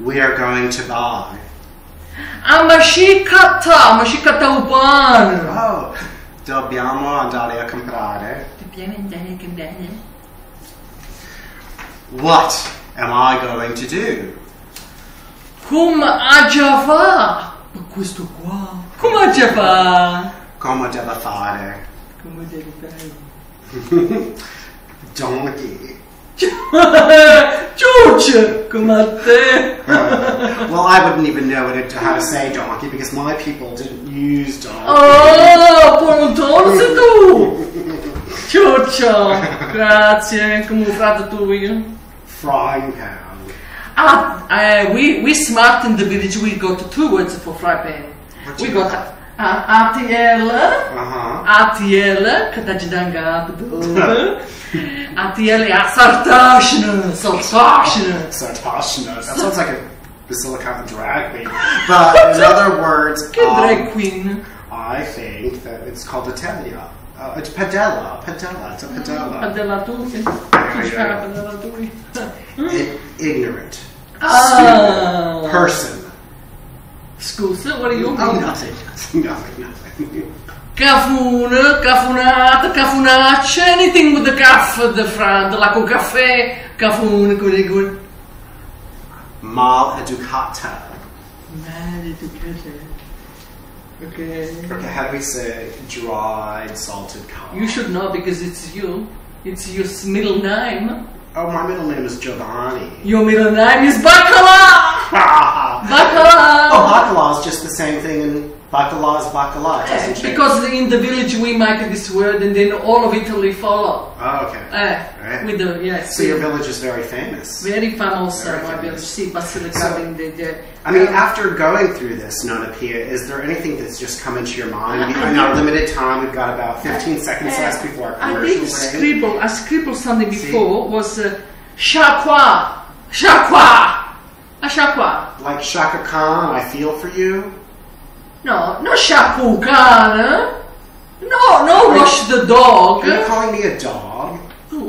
We are going to buy. Mashikata urbana. Oh, dobbiamo andare a comprare. What am I going to do? Come aggiava? Questo qua. Come aggiava? Come devo fare? Come devi fare? Donkey. George, come a te. Well, I wouldn't even know how to say donkey because my people didn't use donkey. Oh, buon sei tu. Ciuccio, grazie. Come fate tu? Frying pan. We smart in the village. We got 2 words for fry pan. We got ATL, ATL, che da gidangato. ATL, Sartashna. Sartashna. That sounds like a Basilica drag queen. But in other words, drag queen. I think that it's called a telia. It's padella. It's a padella. Padellaturi. Ignorant. Stupid person. Scusa, what are you doing? Oh, nothing. Cafuna, cafunata, cafunaccia, anything with the caff at the front, like a cafe, cafuna, good. Mal educata. Mal educata. Okay. Okay, how do we say dried salted cod? You should know because it's you. It's your middle name. Oh, my middle name is Giovanni. Your middle name is Bacala! Bacala! Oh, bacala is just the same thing, and bacala is bacala. Because in the village we make this word and then all of Italy follow. Oh, okay. Right. With the, yes. So your village is very famous. Very famous, my village. Sì, I mean, after going through this, Nonna Pia, is there anything that's just come into your mind? In our limited time, we've got about 15 seconds left before our commercial break. I scribbled something before, was Shakwa. Shakwa. A Shakwa. Like Shaka Khan, I feel for you? No, no Shaku Khan. No, wash the dog. Are you calling me a dog?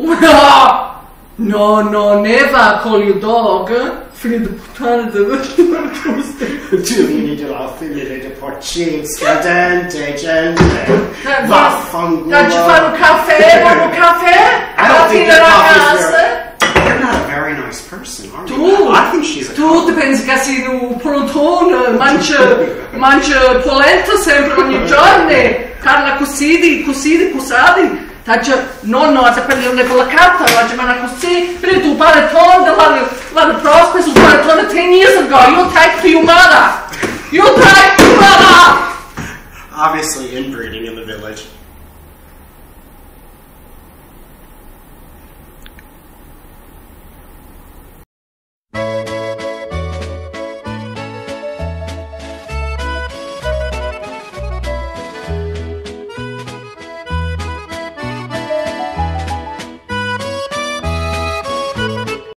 No, never call you dog. Fine di puttana dove Tu vieni dalla fine di porcini scadente, gente. Vaffanculo. Dai, ci fare un caffè? Vuoi un caffè? I don't think your coffee is very... You're not a very nice person, are you? I think she's a tu pensi che sei un prontone, mangia polenta sempre ogni giorno. Carla così, cusadi. Nonno ha prendere con la carta, la giamana così, prendi tu panettone, la prosper su panettone 10 years ago. You take to your mother. Obviously inbreeding in the village.